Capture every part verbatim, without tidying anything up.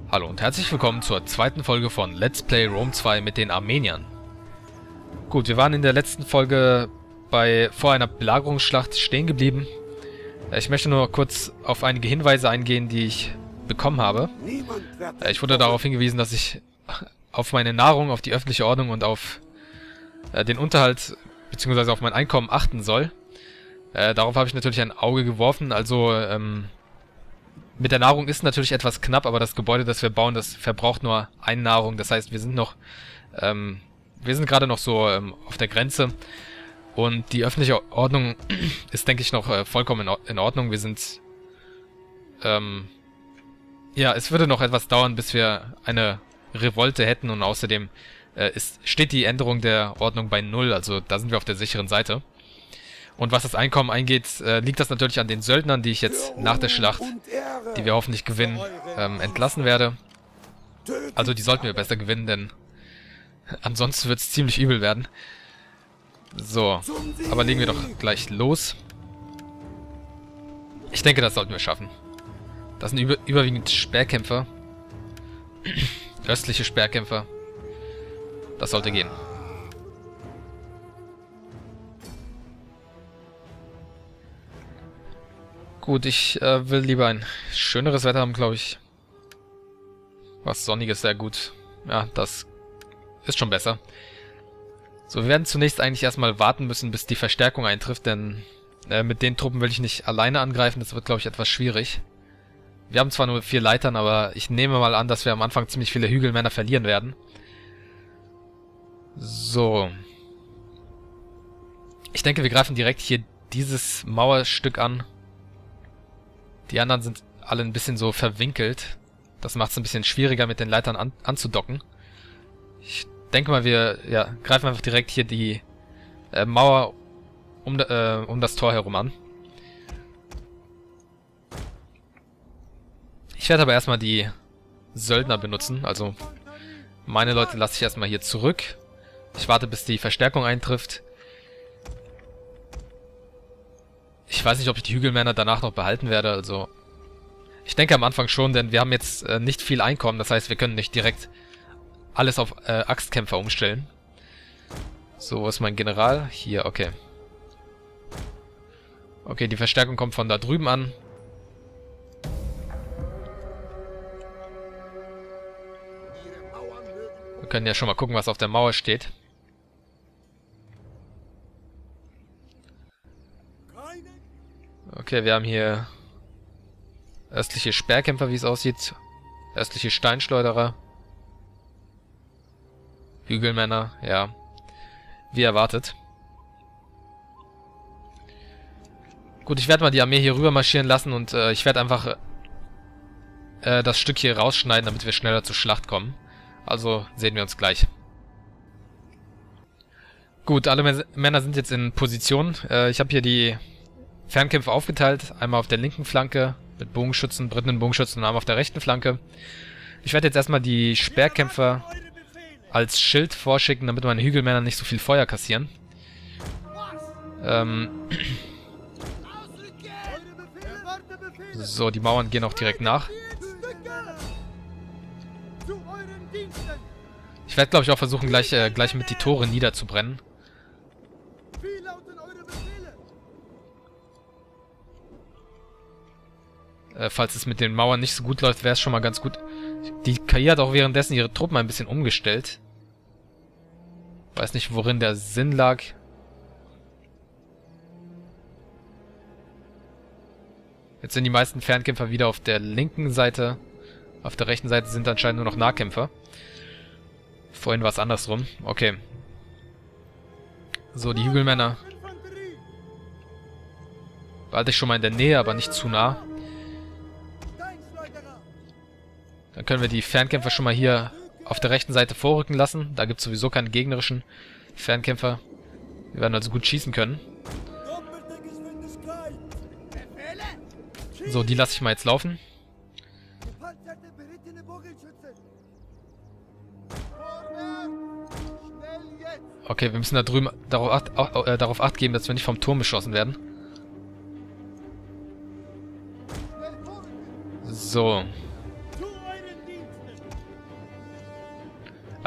Hallo und herzlich willkommen zur zweiten Folge von Let's Play Rome zwei mit den Armeniern. Gut, wir waren in der letzten Folge bei vor einer Belagerungsschlacht stehen geblieben. Ich möchte nur kurz auf einige Hinweise eingehen, die ich bekommen habe. Ich wurde darauf hingewiesen, dass ich auf meine Nahrung, auf die öffentliche Ordnung und auf den Unterhalt bzw. auf mein Einkommen achten soll. Darauf habe ich natürlich ein Auge geworfen, also ähm, mit der Nahrung ist natürlich etwas knapp, aber das Gebäude, das wir bauen, das verbraucht nur eine Nahrung. Das heißt, wir sind noch, ähm, wir sind gerade noch so ähm, auf der Grenze. Und die öffentliche Ordnung ist, denke ich, noch äh, vollkommen in Ordnung. Wir sind, ähm, ja, es würde noch etwas dauern, bis wir eine Revolte hätten. Und außerdem äh, ist, steht die Änderung der Ordnung bei null. Also da sind wir auf der sicheren Seite. Und was das Einkommen eingeht, äh, liegt das natürlich an den Söldnern, die ich jetzt nach der Schlacht, die wir hoffentlich gewinnen, ähm, entlassen werde. Also die sollten wir besser gewinnen, denn ansonsten wird es ziemlich übel werden. So, aber legen wir doch gleich los. Ich denke, das sollten wir schaffen. Das sind über, überwiegend Speerkämpfer. Östliche Speerkämpfer. Das sollte gehen. Gut, ich äh, will lieber ein schöneres Wetter haben, glaube ich. Was Sonniges, sehr gut. Ja, das ist schon besser. So, wir werden zunächst eigentlich erstmal warten müssen, bis die Verstärkung eintrifft, denn äh, mit den Truppen will ich nicht alleine angreifen. Das wird, glaube ich, etwas schwierig. Wir haben zwar nur vier Leitern, aber ich nehme mal an, dass wir am Anfang ziemlich viele Hügelmänner verlieren werden. So. Ich denke, wir greifen direkt hier dieses Mauerstück an. Die anderen sind alle ein bisschen so verwinkelt. Das macht es ein bisschen schwieriger, mit den Leitern an, anzudocken. Ich denke mal, wir ja, greifen einfach direkt hier die äh, Mauer um, äh, um das Tor herum an. Ich werde aber erstmal die Söldner benutzen. Also meine Leute lasse ich erstmal hier zurück. Ich warte, bis die Verstärkung eintrifft. Ich weiß nicht, ob ich die Hügelmänner danach noch behalten werde, also ich denke am Anfang schon, denn wir haben jetzt äh, nicht viel Einkommen, das heißt, wir können nicht direkt alles auf äh, Axtkämpfer umstellen. So, wo ist mein General? Hier, okay. Okay, die Verstärkung kommt von da drüben an. Wir können ja schon mal gucken, was auf der Mauer steht. Okay, wir haben hier östliche Speerkämpfer, wie es aussieht. Östliche Steinschleuderer. Hügelmänner, ja. Wie erwartet. Gut, ich werde mal die Armee hier rüber marschieren lassen und äh, ich werde einfach äh, das Stück hier rausschneiden, damit wir schneller zur Schlacht kommen. Also sehen wir uns gleich. Gut, alle M Männer sind jetzt in Position. Äh, ich habe hier die Fernkämpfer aufgeteilt, einmal auf der linken Flanke mit Bogenschützen, brittenden Bogenschützen und einmal auf der rechten Flanke. Ich werde jetzt erstmal die Speerkämpfer als Schild vorschicken, damit meine Hügelmänner nicht so viel Feuer kassieren. Ähm so, die Mauern gehen auch direkt nach. Ich werde, glaube ich, auch versuchen, gleich, äh, gleich mit die Tore niederzubrennen. Falls es mit den Mauern nicht so gut läuft, wäre es schon mal ganz gut. Die K I hat auch währenddessen ihre Truppen ein bisschen umgestellt. Weiß nicht, worin der Sinn lag. Jetzt sind die meisten Fernkämpfer wieder auf der linken Seite. Auf der rechten Seite sind anscheinend nur noch Nahkämpfer. Vorhin war es andersrum. Okay. So, die Hügelmänner. Behalte ich schon mal in der Nähe, aber nicht zu nah. Dann können wir die Fernkämpfer schon mal hier auf der rechten Seite vorrücken lassen. Da gibt es sowieso keine gegnerischen Fernkämpfer. Wir werden also gut schießen können. So, die lasse ich mal jetzt laufen. Okay, wir müssen da drüben darauf acht, äh, darauf acht geben, dass wir nicht vom Turm beschossen werden. So.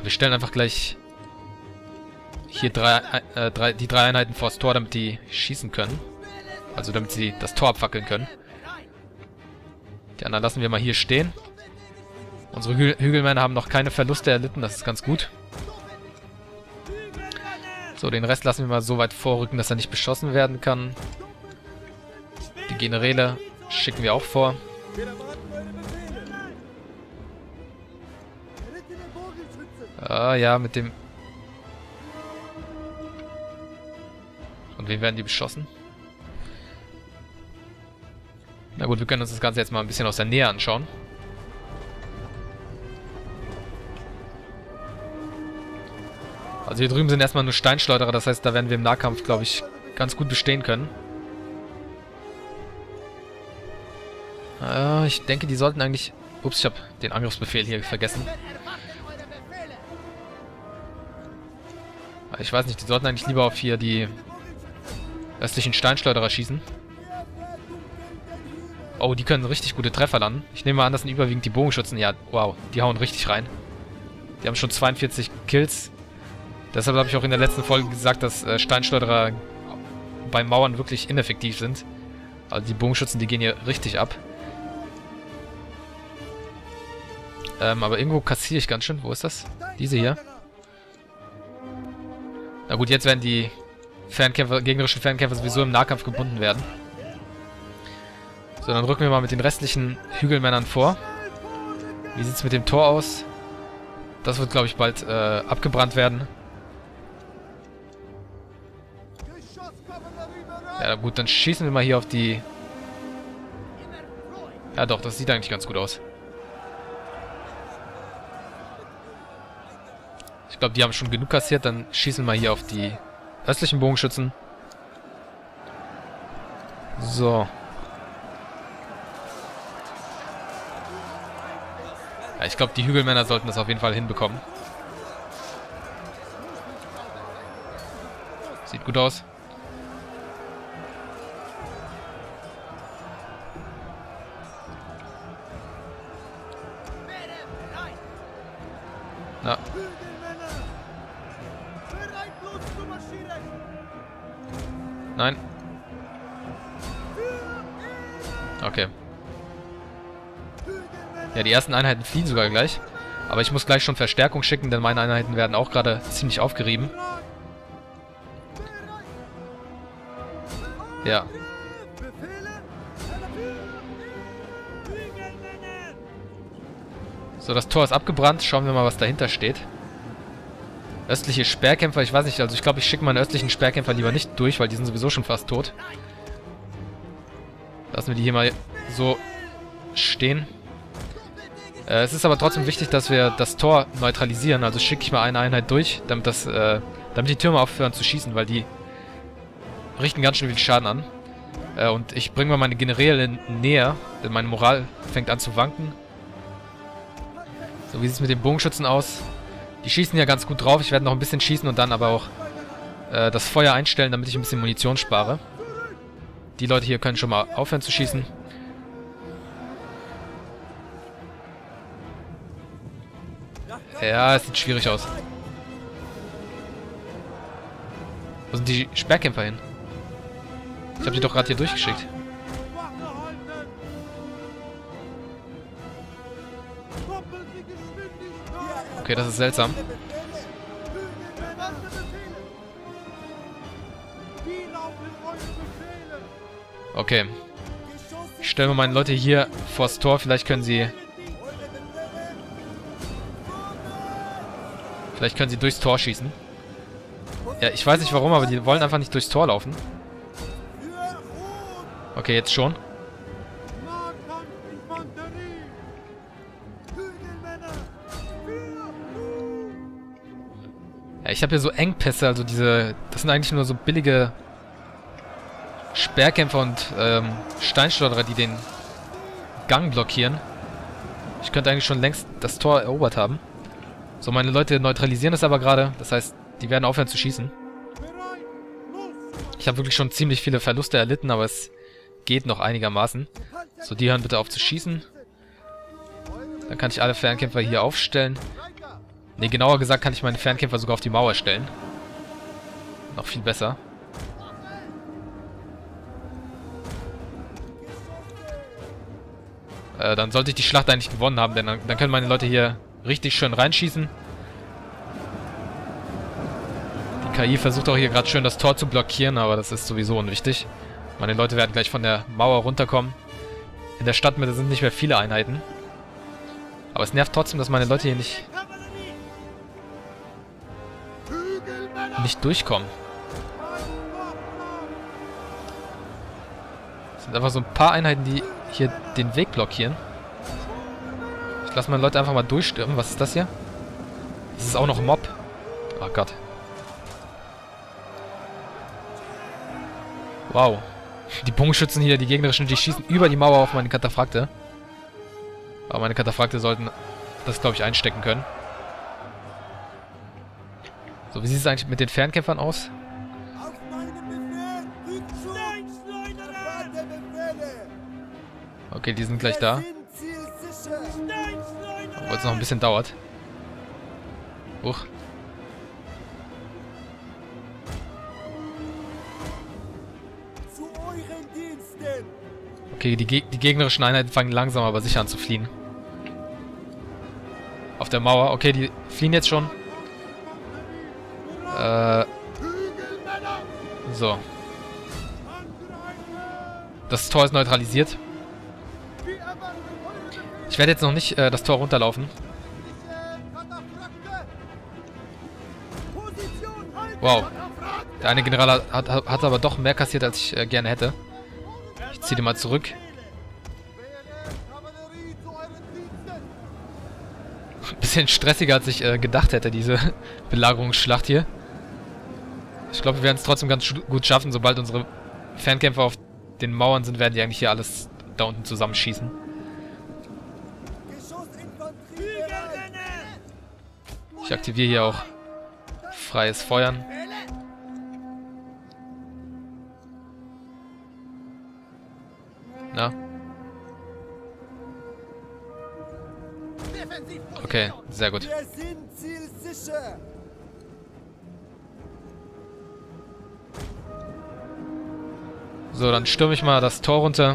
Aber wir stellen einfach gleich hier drei, äh, drei, die drei Einheiten vors Tor, damit die schießen können. Also damit sie das Tor abfackeln können. Die anderen lassen wir mal hier stehen. Unsere Hü Hügelmänner haben noch keine Verluste erlitten, das ist ganz gut. So, den Rest lassen wir mal so weit vorrücken, dass er nicht beschossen werden kann. Die Generäle schicken wir auch vor. Ah ja, mit dem... Von wem werden die beschossen? Na gut, wir können uns das Ganze jetzt mal ein bisschen aus der Nähe anschauen. Also hier drüben sind erstmal nur Steinschleuderer, das heißt, da werden wir im Nahkampf, glaube ich, ganz gut bestehen können. Äh, ich denke, die sollten eigentlich... Ups, ich habe den Angriffsbefehl hier vergessen. Ich weiß nicht, die sollten eigentlich lieber auf hier die östlichen Steinschleuderer schießen. Oh, die können richtig gute Treffer landen. Ich nehme mal an, das sind überwiegend die Bogenschützen. Ja, wow, die hauen richtig rein. Die haben schon zweiundvierzig Kills. Deshalb habe ich auch in der letzten Folge gesagt, dass äh, Steinschleuderer bei Mauern wirklich ineffektiv sind. Also die Bogenschützen, die gehen hier richtig ab. Ähm, aber irgendwo kassiere ich ganz schön. Wo ist das? Diese hier. Na gut, jetzt werden die Fernkämpfer, gegnerischen Fernkämpfer sowieso im Nahkampf gebunden werden. So, dann rücken wir mal mit den restlichen Hügelmännern vor. Wie sieht es mit dem Tor aus? Das wird, glaube ich, bald äh, abgebrannt werden. Ja gut, dann schießen wir mal hier auf die... Ja doch, das sieht eigentlich ganz gut aus. Ich glaube, die haben schon genug kassiert. Dann schießen wir hier auf die östlichen Bogenschützen. So. Ja, ich glaube, die Hügelmänner sollten das auf jeden Fall hinbekommen. Sieht gut aus. Na. Nein. Okay. Ja, die ersten Einheiten fliehen sogar gleich. Aber ich muss gleich schon Verstärkung schicken, denn meine Einheiten werden auch gerade ziemlich aufgerieben. Ja. So, das Tor ist abgebrannt. Schauen wir mal, was dahinter steht. Östliche Sperrkämpfer, ich weiß nicht, also ich glaube, ich schicke meine östlichen Sperrkämpfer lieber nicht durch, weil die sind sowieso schon fast tot. Lassen wir die hier mal so stehen. Äh, es ist aber trotzdem wichtig, dass wir das Tor neutralisieren, also schicke ich mal eine Einheit durch, damit das, äh, damit die Türme aufhören zu schießen, weil die richten ganz schön viel Schaden an. Äh, und ich bringe mal meine Generäle näher, denn meine Moral fängt an zu wanken. So, wie sieht es mit den Bogenschützen aus? Die schießen ja ganz gut drauf. Ich werde noch ein bisschen schießen und dann aber auch äh, das Feuer einstellen, damit ich ein bisschen Munition spare. Die Leute hier können schon mal aufhören zu schießen. Ja, es sieht schwierig aus. Wo sind die Sperrkämpfer hin? Ich habe die doch gerade hier durchgeschickt. Okay, das ist seltsam. Okay. Ich stelle mal meine Leute hier vors Tor. Vielleicht können sie... Vielleicht können sie durchs Tor schießen. Ja, ich weiß nicht warum, aber die wollen einfach nicht durchs Tor laufen. Okay, jetzt schon. Ja, ich habe hier so Engpässe, also diese... Das sind eigentlich nur so billige Sperrkämpfer und ähm, Steinschleuderer, die den Gang blockieren. Ich könnte eigentlich schon längst das Tor erobert haben. So, meine Leute neutralisieren es aber gerade. Das heißt, die werden aufhören zu schießen. Ich habe wirklich schon ziemlich viele Verluste erlitten, aber es geht noch einigermaßen. So, die hören bitte auf zu schießen. Dann kann ich alle Fernkämpfer hier aufstellen. Ne, genauer gesagt kann ich meine Fernkämpfer sogar auf die Mauer stellen. Noch viel besser. Äh, dann sollte ich die Schlacht eigentlich gewonnen haben, denn dann, dann können meine Leute hier richtig schön reinschießen. Die K I versucht auch hier gerade schön das Tor zu blockieren, aber das ist sowieso unwichtig. Meine Leute werden gleich von der Mauer runterkommen. In der Stadtmitte sind nicht mehr viele Einheiten. Aber es nervt trotzdem, dass meine Leute hier nicht... nicht durchkommen. Es sind einfach so ein paar Einheiten, die hier den Weg blockieren. Ich lasse meine Leute einfach mal durchstürmen. Was ist das hier? Das ist auch noch ein Mob. Oh Gott. Wow. Die Bogenschützen hier, die gegnerischen, die schießen über die Mauer auf meine Kataphrakte. Aber meine Kataphrakte sollten das, glaube ich, einstecken können. So, wie sieht es eigentlich mit den Fernkämpfern aus? Okay, die sind gleich da. Obwohl es noch ein bisschen dauert. Huch. Okay, die, Geg die gegnerischen Einheiten fangen langsam aber sicher an zu fliehen. Auf der Mauer. Okay, die fliehen jetzt schon. Äh. So. Das Tor ist neutralisiert. Ich werde jetzt noch nicht äh, das Tor runterlaufen. Wow. Der eine General hat, hat, hat aber doch mehr kassiert, als ich äh, gerne hätte. Ich ziehe den mal zurück. Ein bisschen stressiger, als ich äh, gedacht hätte, diese Belagerungsschlacht hier. Ich glaube, wir werden es trotzdem ganz gut schaffen. Sobald unsere Fernkämpfer auf den Mauern sind, werden die eigentlich hier alles da unten zusammenschießen. Ich aktiviere hier auch freies Feuern. Na? Okay, sehr gut. So, dann stürme ich mal das Tor runter.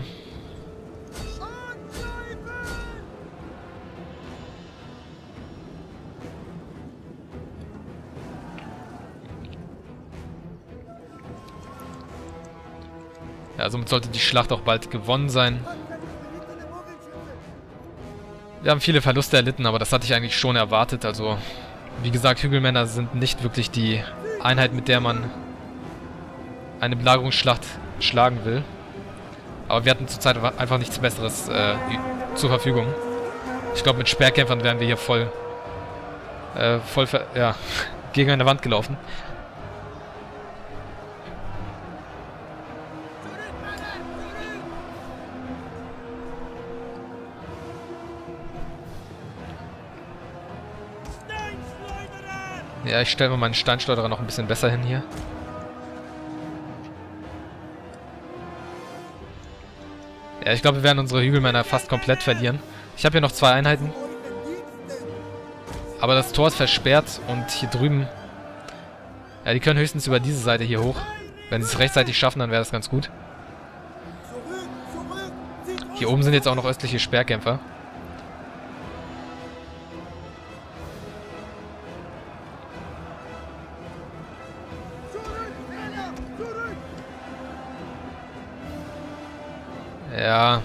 Ja, somit sollte die Schlacht auch bald gewonnen sein. Wir haben viele Verluste erlitten, aber das hatte ich eigentlich schon erwartet. Also, wie gesagt, Hügelmänner sind nicht wirklich die Einheit, mit der man eine Belagerungsschlacht schlagen will. Aber wir hatten zurzeit einfach nichts Besseres äh, zur Verfügung. Ich glaube, mit Speerkämpfern wären wir hier voll, äh, voll ja, gegen eine Wand gelaufen. Ja, ich stelle mal meinen Steinschleuderer noch ein bisschen besser hin hier. Ja, ich glaube, wir werden unsere Hügelmänner fast komplett verlieren. Ich habe hier noch zwei Einheiten. Aber das Tor ist versperrt und hier drüben... Ja, die können höchstens über diese Seite hier hoch. Wenn sie es rechtzeitig schaffen, dann wäre das ganz gut. Hier oben sind jetzt auch noch östliche Speerkämpfer. Ja.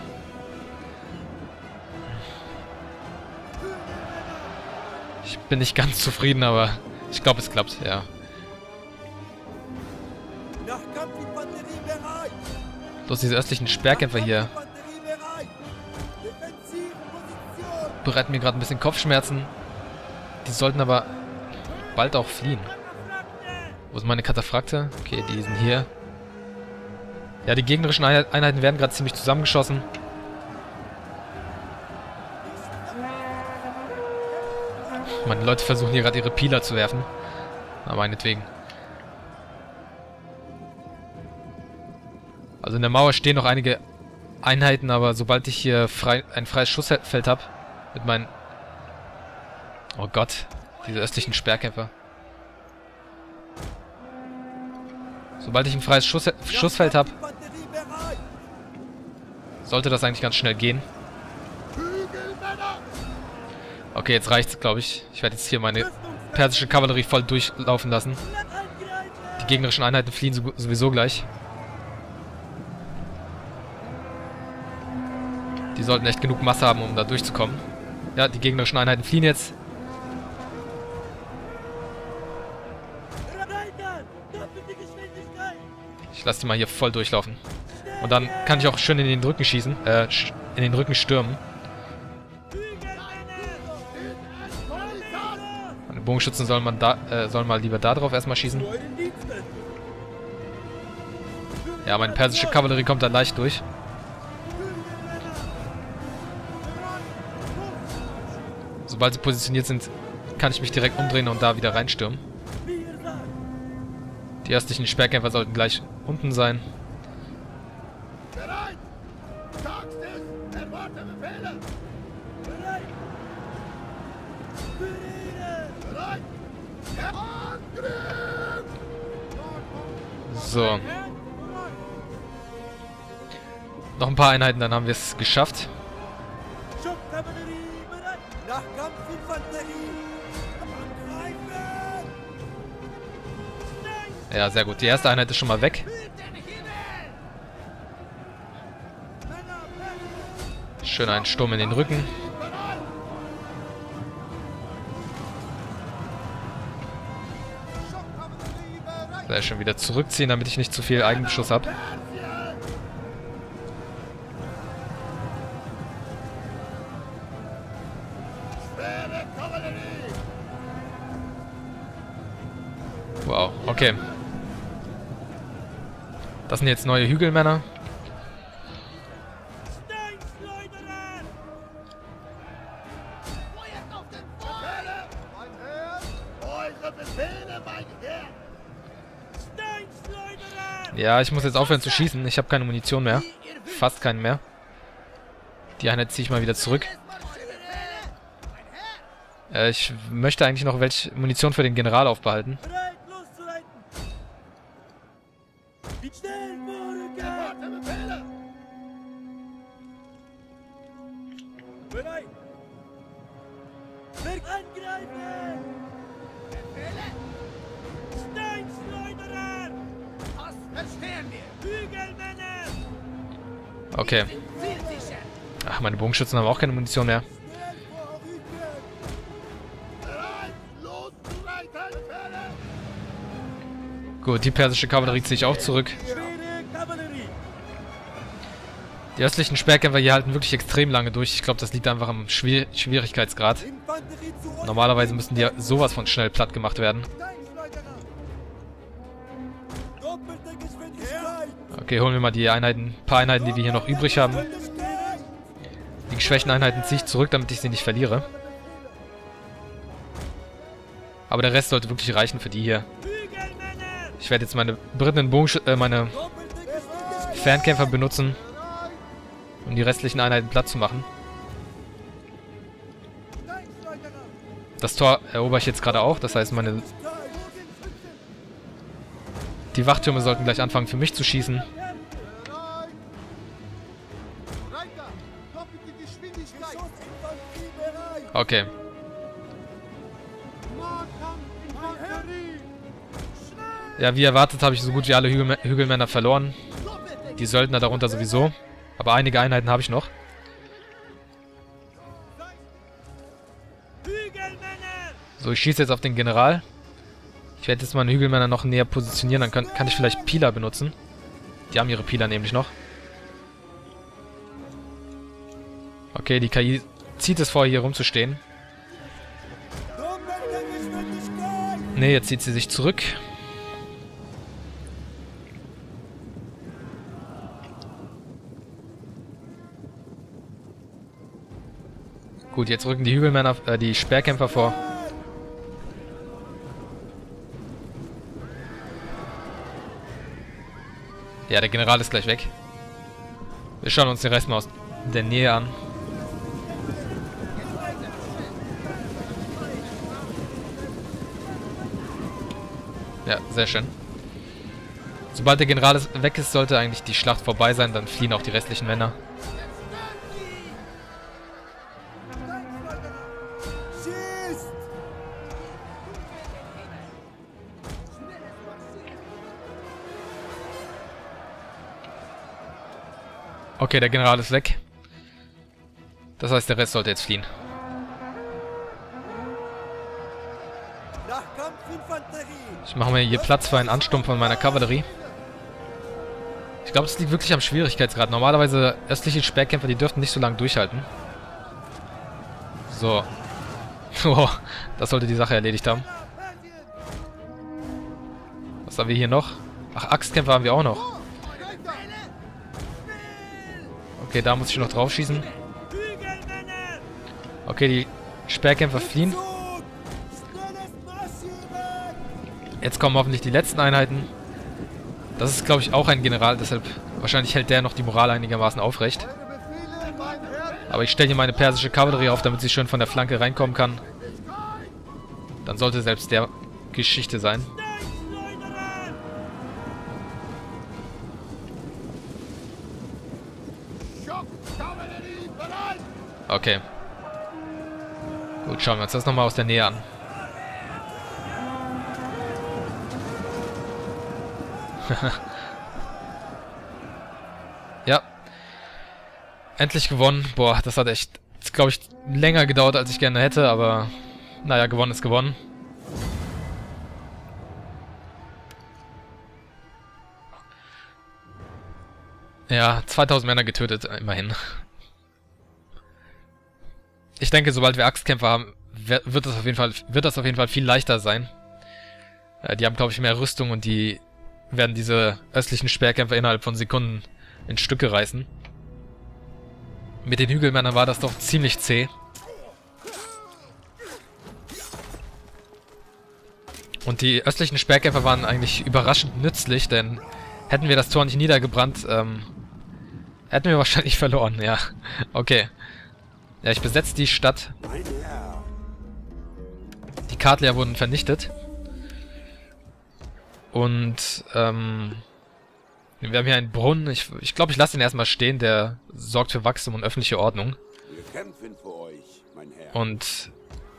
Ich bin nicht ganz zufrieden, aber ich glaube, es klappt, ja. Bloß diese östlichen Speerkämpfer hier bereiten mir gerade ein bisschen Kopfschmerzen. Die sollten aber bald auch fliehen. Wo sind meine Kataphrakte? Okay, die sind hier. Ja, die gegnerischen Einheiten werden gerade ziemlich zusammengeschossen. Meine Leute versuchen hier gerade ihre Pieler zu werfen. Aber meinetwegen. Also in der Mauer stehen noch einige Einheiten, aber sobald ich hier frei, ein freies Schussfeld habe, mit meinen... Oh Gott. Diese östlichen Sperrkämpfer. Sobald ich ein freies Schuss Schussfeld habe, sollte das eigentlich ganz schnell gehen. Okay, jetzt reicht's, glaube ich. Ich werde jetzt hier meine persische Kavallerie voll durchlaufen lassen. Die gegnerischen Einheiten fliehen sowieso gleich. Die sollten echt genug Masse haben, um da durchzukommen. Ja, die gegnerischen Einheiten fliehen jetzt. Ich lasse die mal hier voll durchlaufen. Und dann kann ich auch schön in den Rücken schießen. Äh, in den Rücken stürmen. Meine Bogenschützen sollen, man da, äh, sollen mal lieber da drauf erstmal schießen. Ja, meine persische Kavallerie kommt da leicht durch. Sobald sie positioniert sind, kann ich mich direkt umdrehen und da wieder reinstürmen. Die östlichen Sperrkämpfer sollten gleich unten sein. So. Noch ein paar Einheiten, dann haben wir es geschafft. Ja, sehr gut. Die erste Einheit ist schon mal weg. Schön einen Sturm in den Rücken. Sehr schön wieder zurückziehen, damit ich nicht zu viel Eigenbeschuss habe. Wow, okay. Das sind jetzt neue Hügelmänner. Ja, ich muss jetzt aufhören zu schießen. Ich habe keine Munition mehr. Fast keinen mehr. Die Einheit ziehe ich mal wieder zurück. Äh, ich möchte eigentlich noch welche Munition für den General aufbehalten. Okay. Ach, meine Bogenschützen haben auch keine Munition mehr. Gut, die persische Kavallerie ziehe ich auch zurück. Die östlichen Sperrkämpfer hier halten wirklich extrem lange durch. Ich glaube, das liegt einfach am Schwier Schwierigkeitsgrad. Normalerweise müssen die ja sowas von schnell platt gemacht werden. Okay, holen wir mal die Einheiten, paar Einheiten, die wir hier noch übrig haben. Die geschwächten Einheiten ziehe ich zurück, damit ich sie nicht verliere. Aber der Rest sollte wirklich reichen für die hier. Ich werde jetzt meine berittenen Bogensch äh, meine Fernkämpfer benutzen, um die restlichen Einheiten platt zu machen. Das Tor erober ich jetzt gerade auch, das heißt meine... Die Wachtürme sollten gleich anfangen für mich zu schießen. Okay. Ja, wie erwartet habe ich so gut wie alle Hügel Hügelmänner verloren. Die Söldner darunter sowieso. Aber einige Einheiten habe ich noch. So, ich schieße jetzt auf den General. Ich werde jetzt meine Hügelmänner noch näher positionieren, dann kann, kann ich vielleicht Pila benutzen. Die haben ihre Pila nämlich noch. Okay, die K I zieht es vor, hier rumzustehen. Ne, jetzt zieht sie sich zurück. Gut, jetzt rücken die Hügelmänner, äh, die Sperrkämpfer vor. Ja, der General ist gleich weg. Wir schauen uns den Rest mal aus der Nähe an. Ja, sehr schön. Sobald der General weg ist, sollte eigentlich die Schlacht vorbei sein. Dann fliehen auch die restlichen Männer. Okay, der General ist weg. Das heißt, der Rest sollte jetzt fliehen. Ich mache mir hier Platz für einen Ansturm von meiner Kavallerie. Ich glaube, es liegt wirklich am Schwierigkeitsgrad. Normalerweise östliche Speerkämpfer, die dürften nicht so lange durchhalten. So. Oh, das sollte die Sache erledigt haben. Was haben wir hier noch? Ach, Axtkämpfer haben wir auch noch. Okay, da muss ich noch drauf schießen. Okay, die Speerkämpfer fliehen. Jetzt kommen hoffentlich die letzten Einheiten. Das ist, glaube ich, auch ein General, deshalb wahrscheinlich hält der noch die Moral einigermaßen aufrecht. Aber ich stelle hier meine persische Kavallerie auf, damit sie schön von der Flanke reinkommen kann. Dann sollte selbst der Geschichte sein. Okay. Gut, schauen wir uns das nochmal aus der Nähe an. Ja. Endlich gewonnen. Boah, das hat echt, glaube ich, länger gedauert, als ich gerne hätte, aber naja, gewonnen ist gewonnen. Ja, zweitausend Männer getötet, immerhin. Ich denke, sobald wir Axtkämpfer haben, wird das auf jeden Fall, wird das auf jeden Fall viel leichter sein. Äh, die haben, glaube ich, mehr Rüstung und die werden diese östlichen Speerkämpfer innerhalb von Sekunden in Stücke reißen. Mit den Hügelmännern war das doch ziemlich zäh. Und die östlichen Speerkämpfer waren eigentlich überraschend nützlich, denn hätten wir das Tor nicht niedergebrannt, ähm, hätten wir wahrscheinlich verloren, ja. Okay. Ja, ich besetze die Stadt. Die Kartler wurden vernichtet. Und, ähm... wir haben hier einen Brunnen. Ich glaube, ich, glaub, ich lasse ihn erstmal stehen. Der sorgt für Wachstum und öffentliche Ordnung. Wir kämpfen für euch, mein Herr. Und...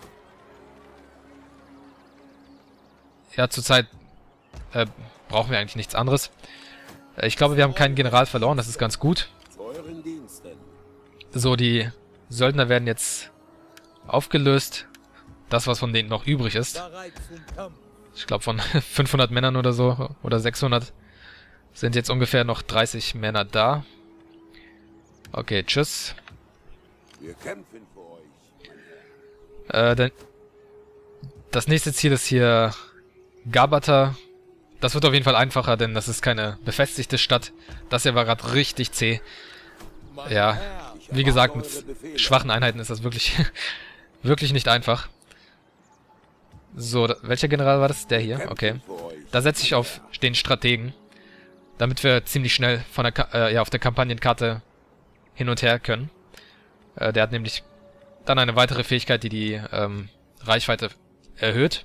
ja, zurzeit äh, brauchen wir eigentlich nichts anderes. Äh, ich glaube, wir haben keinen General verloren. Das ist ganz gut. Zu euren Diensten. So, die Söldner werden jetzt aufgelöst. Das, was von denen noch übrig ist. Ich glaube, von fünfhundert Männern oder so, oder sechshundert, sind jetzt ungefähr noch dreißig Männer da. Okay, tschüss. Wir kämpfen für euch, mein Herr. Äh, denn das nächste Ziel ist hier Gabata. Das wird auf jeden Fall einfacher, denn das ist keine befestigte Stadt. Das hier war gerade richtig zäh. Ja, wie gesagt, mit schwachen Einheiten ist das wirklich, wirklich nicht einfach. So, da, welcher General war das? Der hier? Okay. Da setze ich auf den Strategen, damit wir ziemlich schnell von der Ka äh, ja, auf der Kampagnenkarte hin und her können. Äh, der hat nämlich dann eine weitere Fähigkeit, die die ähm, Reichweite erhöht.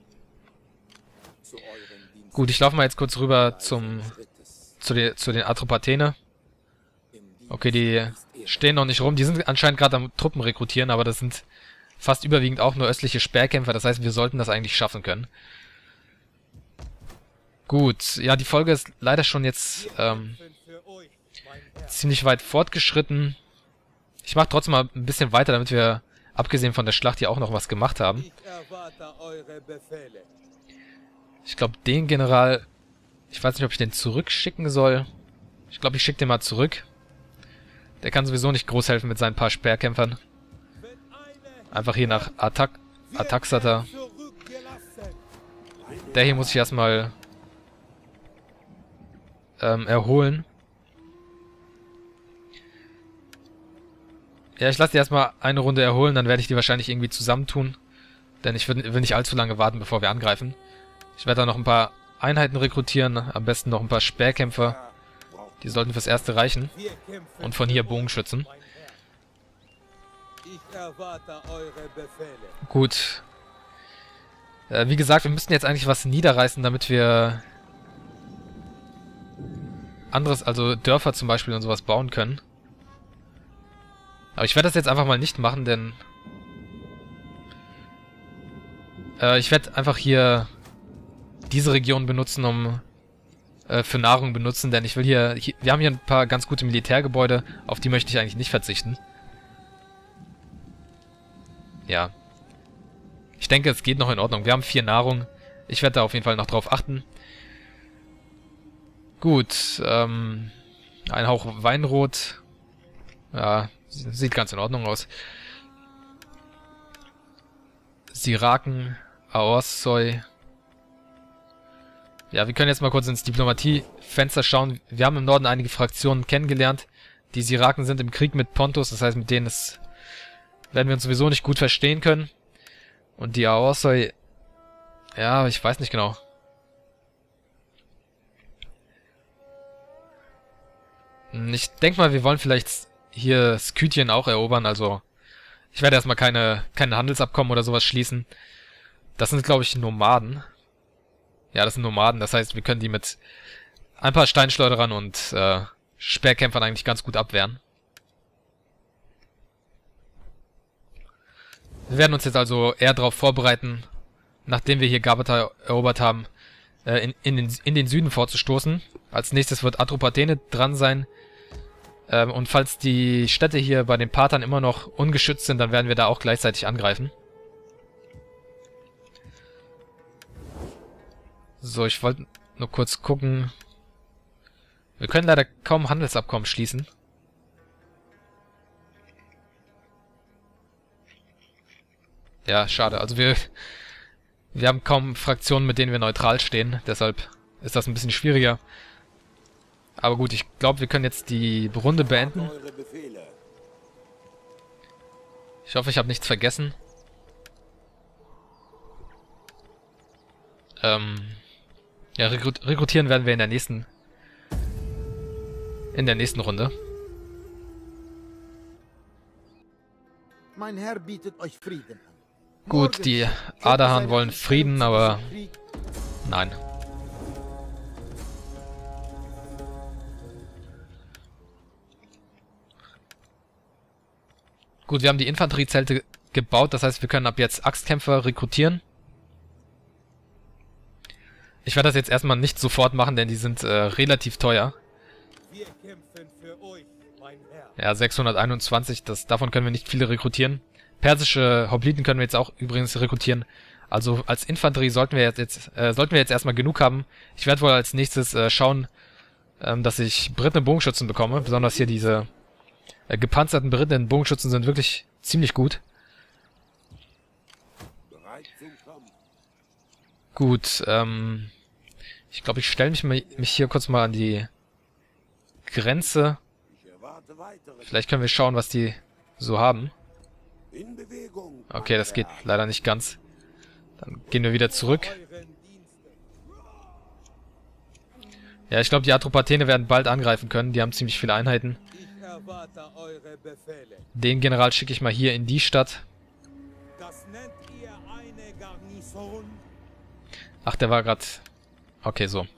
Gut, ich laufe mal jetzt kurz rüber zum zu, die, zu den Atropatene. Okay, die stehen noch nicht rum. Die sind anscheinend gerade am Truppen rekrutieren, aber das sind fast überwiegend auch nur östliche Speerkämpfer. Das heißt, wir sollten das eigentlich schaffen können. Gut, ja, die Folge ist leider schon jetzt ähm, ziemlich weit fortgeschritten. Ich mache trotzdem mal ein bisschen weiter, damit wir, abgesehen von der Schlacht, hier auch noch was gemacht haben. Ich glaube, den General... Ich weiß nicht, ob ich den zurückschicken soll. Ich glaube, ich schicke den mal zurück. Der kann sowieso nicht groß helfen mit seinen paar Speerkämpfern. Einfach hier nach Attack, Attaxata. Der hier muss ich erstmal ähm, erholen. Ja, ich lasse die erstmal eine Runde erholen, dann werde ich die wahrscheinlich irgendwie zusammentun. Denn ich will, will nicht allzu lange warten, bevor wir angreifen. Ich werde da noch ein paar Einheiten rekrutieren, am besten noch ein paar Speerkämpfer. Die sollten fürs Erste reichen. Und von hier Bogenschützen. Gut. Äh, wie gesagt, wir müssten jetzt eigentlich was niederreißen, damit wir anderes, also Dörfer zum Beispiel und sowas bauen können. Aber ich werde das jetzt einfach mal nicht machen, denn äh, ich werde einfach hier diese Region benutzen, um äh, für Nahrung benutzen, denn ich will hier, hier, wir haben hier ein paar ganz gute Militärgebäude, auf die möchte ich eigentlich nicht verzichten. Ja. Ich denke, es geht noch in Ordnung. Wir haben vier Nahrung. Ich werde da auf jeden Fall noch drauf achten. Gut, ähm, ein Hauch Weinrot. Ja, sieht ganz in Ordnung aus. Siraken, Aorsoi. Ja, wir können jetzt mal kurz ins Diplomatiefenster schauen. Wir haben im Norden einige Fraktionen kennengelernt. Die Siraken sind im Krieg mit Pontus, das heißt, mit denen ist, werden wir uns sowieso nicht gut verstehen können. Und die Aorsoi, ja, ich weiß nicht genau. Ich denke mal, wir wollen vielleicht hier Skythien auch erobern, also ich werde erstmal keine, keine Handelsabkommen oder sowas schließen. Das sind, glaube ich, Nomaden. Ja, das sind Nomaden, das heißt, wir können die mit ein paar Steinschleuderern und äh, Speerkämpfern eigentlich ganz gut abwehren. Wir werden uns jetzt also eher darauf vorbereiten, nachdem wir hier Gabata erobert haben, äh, in, in, den, in den Süden vorzustoßen. Als nächstes wird Atropatene dran sein. Ähm, und falls die Städte hier bei den Parthern immer noch ungeschützt sind, dann werden wir da auch gleichzeitig angreifen. So, ich wollte nur kurz gucken. Wir können leider kaum Handelsabkommen schließen. Ja, schade. Also wir, wir haben kaum Fraktionen, mit denen wir neutral stehen. Deshalb ist das ein bisschen schwieriger. Aber gut, ich glaube, wir können jetzt die Runde beenden. Ich hoffe, ich habe nichts vergessen. Ähm, ja, rekrut rekrutieren werden wir in der nächsten in der nächsten Runde. Mein Herr bietet euch Frieden an. Gut, die Adahan wollen Frieden, aber nein. Gut, wir haben die Infanteriezelte gebaut, das heißt, wir können ab jetzt Axtkämpfer rekrutieren. Ich werde das jetzt erstmal nicht sofort machen, denn die sind äh, relativ teuer. Wir kämpfen für euch, mein Herr. Ja, sechshunderteinundzwanzig, das, davon können wir nicht viele rekrutieren. Persische Hopliten können wir jetzt auch übrigens rekrutieren. Also als Infanterie sollten wir jetzt, jetzt äh, sollten wir jetzt erstmal genug haben. Ich werde wohl als nächstes äh, schauen, ähm, dass ich berittene Bogenschützen bekomme. Besonders hier diese äh, gepanzerten berittenen Bogenschützen sind wirklich ziemlich gut. Gut, ähm... ich glaube, ich stelle mich, mal, mich hier kurz mal an die Grenze. Vielleicht können wir schauen, was die so haben. Okay, das geht leider nicht ganz. Dann gehen wir wieder zurück. Ja, ich glaube, die Atropatene werden bald angreifen können. Die haben ziemlich viele Einheiten. Den General schicke ich mal hier in die Stadt. Ach, der war gerade... Okay, so.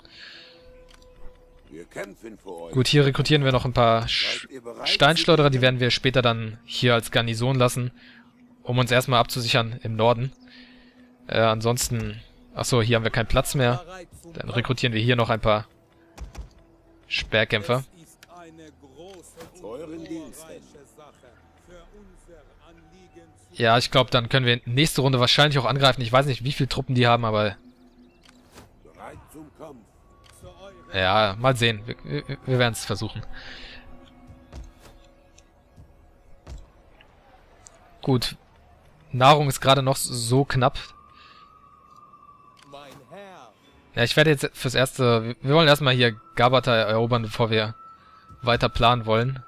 Gut, hier rekrutieren wir noch ein paar Sch Steinschleuderer. Die werden wir später dann hier als Garnison lassen, um uns erstmal abzusichern im Norden. Äh, ansonsten... Achso, hier haben wir keinen Platz mehr. Dann rekrutieren wir hier noch ein paar Speerkämpfer. Ja, ich glaube, dann können wir nächste Runde wahrscheinlich auch angreifen. Ich weiß nicht, wie viele Truppen die haben, aber... Ja, mal sehen. Wir, wir, wir werden es versuchen. Gut. Nahrung ist gerade noch so knapp. Ja, ich werde jetzt fürs Erste... Wir wollen erstmal hier Gabata erobern, bevor wir weiter planen wollen.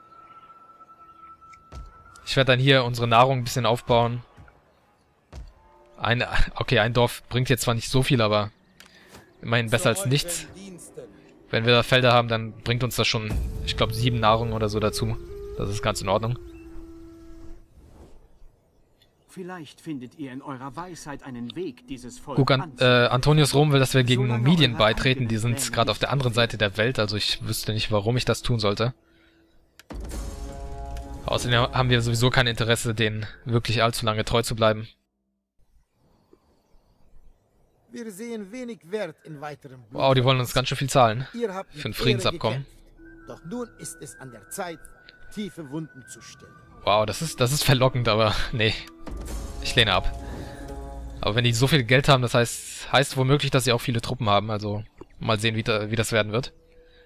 Ich werde dann hier unsere Nahrung ein bisschen aufbauen. Ein, okay, ein Dorf bringt jetzt zwar nicht so viel, aber immerhin besser als nichts. Wenn wir da Felder haben, dann bringt uns das schon, ich glaube, sieben Nahrung oder so dazu. Das ist ganz in Ordnung. Vielleicht findet ihr in eurer Weisheit einen Weg, dieses Volk Guck, an, äh, Antonius Rom will, dass wir gegen Numidien beitreten. Die sind gerade auf der anderen Seite der Welt, also ich wüsste nicht, warum ich das tun sollte. Außerdem haben wir sowieso kein Interesse, denen wirklich allzu lange treu zu bleiben. Wir sehen wenig Wert in weiterem Blut. Wow, die wollen uns ganz schön viel zahlen. Ihr habt Für ein mit Friedensabkommen. Ehre gekämpft. Doch nun ist es an der Zeit, tiefe Wunden zu stillen. Wow, das ist, das ist verlockend, aber nee. Ich lehne ab. Aber wenn die so viel Geld haben, das heißt, heißt womöglich, dass sie auch viele Truppen haben. Also mal sehen, wie, da, wie das werden wird.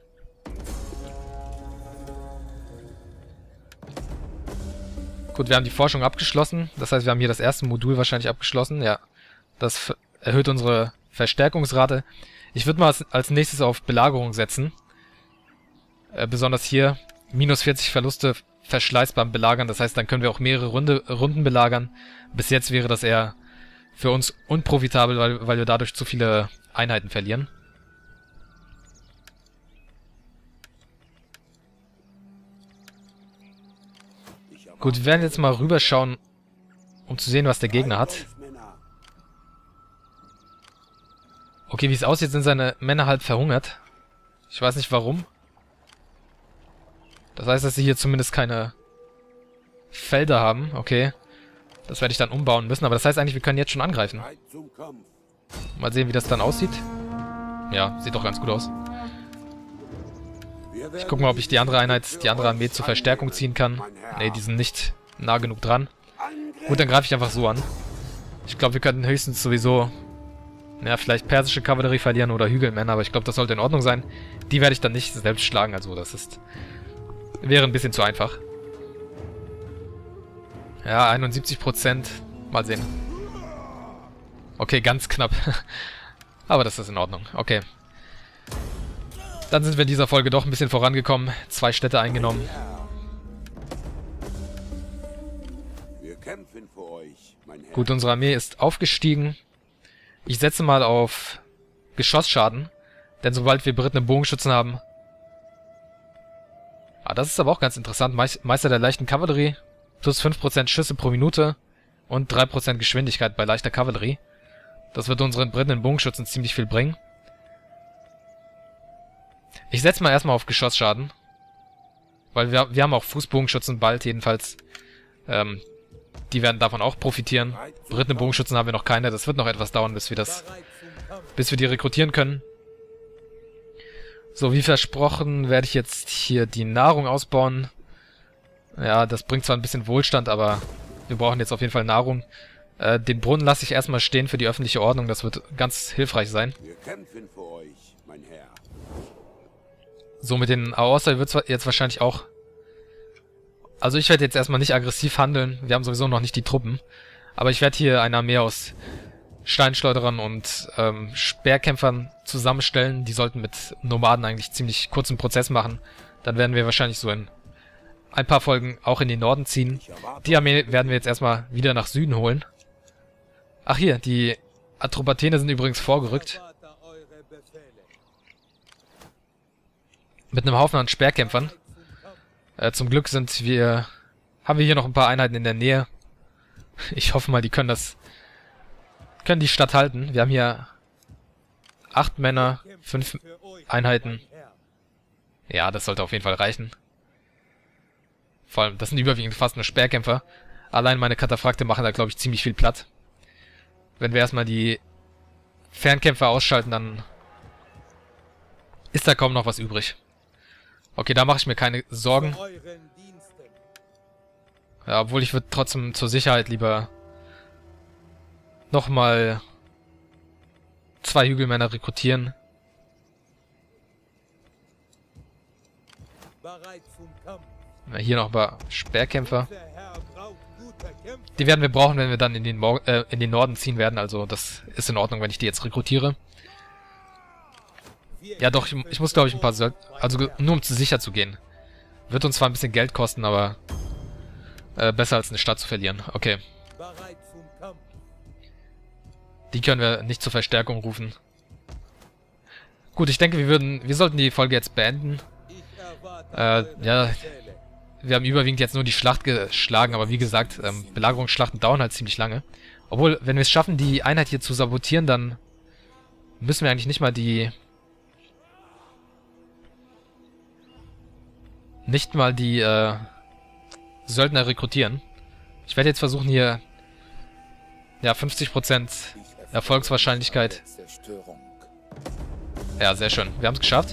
Gut, wir haben die Forschung abgeschlossen. Das heißt, wir haben hier das erste Modul wahrscheinlich abgeschlossen. Ja, das erhöht unsere Verstärkungsrate. Ich würde mal als nächstes auf Belagerung setzen. Äh, besonders hier minus vierzig Verluste, Verschleiß beim Belagern. Das heißt, dann können wir auch mehrere Runde, Runden belagern. Bis jetzt wäre das eher für uns unprofitabel, weil, weil wir dadurch zu viele Einheiten verlieren. Gut, wir werden jetzt mal rüberschauen, um zu sehen, was der Gegner hat. Okay, wie es aussieht, sind seine Männer halb verhungert. Ich weiß nicht warum. Das heißt, dass sie hier zumindest keine Felder haben. Okay. Das werde ich dann umbauen müssen. Aber das heißt eigentlich, wir können jetzt schon angreifen. Mal sehen, wie das dann aussieht. Ja, sieht doch ganz gut aus. Ich gucke mal, ob ich die andere Einheit, die andere Armee zur Verstärkung ziehen kann. Ne, die sind nicht nah genug dran. Gut, dann greife ich einfach so an. Ich glaube, wir könnten höchstens sowieso, naja, vielleicht persische Kavallerie verlieren oder Hügelmänner, aber ich glaube, das sollte in Ordnung sein. Die werde ich dann nicht selbst schlagen, also das ist... wäre ein bisschen zu einfach. Ja, einundsiebzig Prozent. Mal sehen. Okay, ganz knapp. Aber das ist in Ordnung. Okay. Dann sind wir in dieser Folge doch ein bisschen vorangekommen. Zwei Städte eingenommen. Wir kämpfen für euch, mein Herr. Gut, unsere Armee ist aufgestiegen. Ich setze mal auf Geschossschaden. Denn sobald wir berittene Bogenschützen haben... Ah, das ist aber auch ganz interessant. Meister der leichten Kavallerie. Plus fünf Prozent Schüsse pro Minute. Und drei Prozent Geschwindigkeit bei leichter Kavallerie. Das wird unseren berittenen Bogenschützen ziemlich viel bringen. Ich setze mal erstmal auf Geschossschaden. Weil wir, wir haben auch Fußbogenschützen bald jedenfalls. Ähm, die werden davon auch profitieren. Berittene Bogenschützen haben wir noch keine. Das wird noch etwas dauern, bis wir das, bis wir die rekrutieren können. So, wie versprochen werde ich jetzt hier die Nahrung ausbauen. Ja, das bringt zwar ein bisschen Wohlstand, aber wir brauchen jetzt auf jeden Fall Nahrung. Äh, den Brunnen lasse ich erstmal stehen für die öffentliche Ordnung. Das wird ganz hilfreich sein. Wir kämpfen für euch, mein Herr. So, mit den Aosta wird es jetzt wahrscheinlich auch... Also ich werde jetzt erstmal nicht aggressiv handeln. Wir haben sowieso noch nicht die Truppen. Aber ich werde hier eine Armee aus Steinschleuderern und ähm, Speerkämpfern zusammenstellen. Die sollten mit Nomaden eigentlich ziemlich kurzen Prozess machen. Dann werden wir wahrscheinlich so in ein paar Folgen auch in den Norden ziehen. Die Armee werden wir jetzt erstmal wieder nach Süden holen. Ach hier, die Atropatene sind übrigens vorgerückt. Mit einem Haufen an Speerkämpfern. Äh, zum Glück sind wir... haben wir hier noch ein paar Einheiten in der Nähe. Ich hoffe mal, die können das... können die Stadt halten. Wir haben hier acht Männer, fünf Einheiten. Ja, das sollte auf jeden Fall reichen. Vor allem, das sind überwiegend fast nur Speerkämpfer. Allein meine Kataphrakte machen da, glaube ich, ziemlich viel platt. Wenn wir erstmal die Fernkämpfer ausschalten, dann ist da kaum noch was übrig. Okay, da mache ich mir keine Sorgen. Ja, obwohl ich würde trotzdem zur Sicherheit lieber nochmal zwei Hügelmänner rekrutieren. Hier noch ein paar Speerkämpfer. Die werden wir brauchen, wenn wir dann in den, Mor äh, in den Norden ziehen werden. Also das ist in Ordnung, wenn ich die jetzt rekrutiere. Ja doch, ich, ich muss glaube ich ein paar Söld... Also nur um zu sicher zu gehen. Wird uns zwar ein bisschen Geld kosten, aber äh, besser als eine Stadt zu verlieren. Okay. Die können wir nicht zur Verstärkung rufen. Gut, ich denke, wir würden, wir sollten die Folge jetzt beenden. Äh, ja, wir haben überwiegend jetzt nur die Schlacht geschlagen, aber wie gesagt, ähm, Belagerungsschlachten dauern halt ziemlich lange. Obwohl, wenn wir es schaffen, die Einheit hier zu sabotieren, dann müssen wir eigentlich nicht mal die... Nicht mal die, äh, Söldner rekrutieren. Ich werde jetzt versuchen, hier... Ja, fünfzig Prozent Erfolgswahrscheinlichkeit. Ja, sehr schön. Wir haben es geschafft.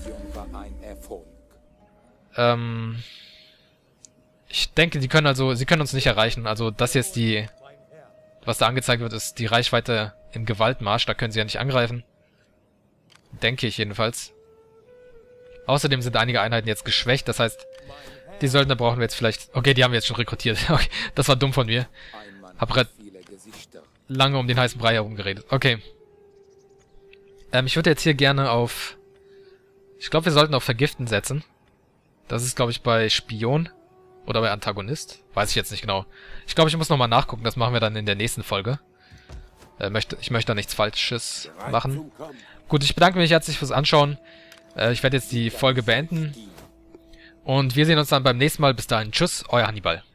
Ähm... Ich denke, die können also... Sie können uns nicht erreichen. Also, das jetzt die... Was da angezeigt wird, ist die Reichweite im Gewaltmarsch. Da können sie ja nicht angreifen. Denke ich jedenfalls. Außerdem sind einige Einheiten jetzt geschwächt. Das heißt, die Söldner brauchen wir jetzt vielleicht... Okay, die haben wir jetzt schon rekrutiert. Okay, das war dumm von mir. Hab grad lange um den heißen Brei herum geredet. Okay. Ähm, ich würde jetzt hier gerne auf... Ich glaube, wir sollten auf Vergiften setzen. Das ist, glaube ich, bei Spion. Oder bei Antagonist. Weiß ich jetzt nicht genau. Ich glaube, ich muss nochmal nachgucken. Das machen wir dann in der nächsten Folge. Äh, möchte, ich möchte da nichts Falsches machen. Gut, ich bedanke mich herzlich fürs Anschauen. Äh, ich werde jetzt die Folge beenden. Und wir sehen uns dann beim nächsten Mal. Bis dahin. Tschüss, euer Hannibal.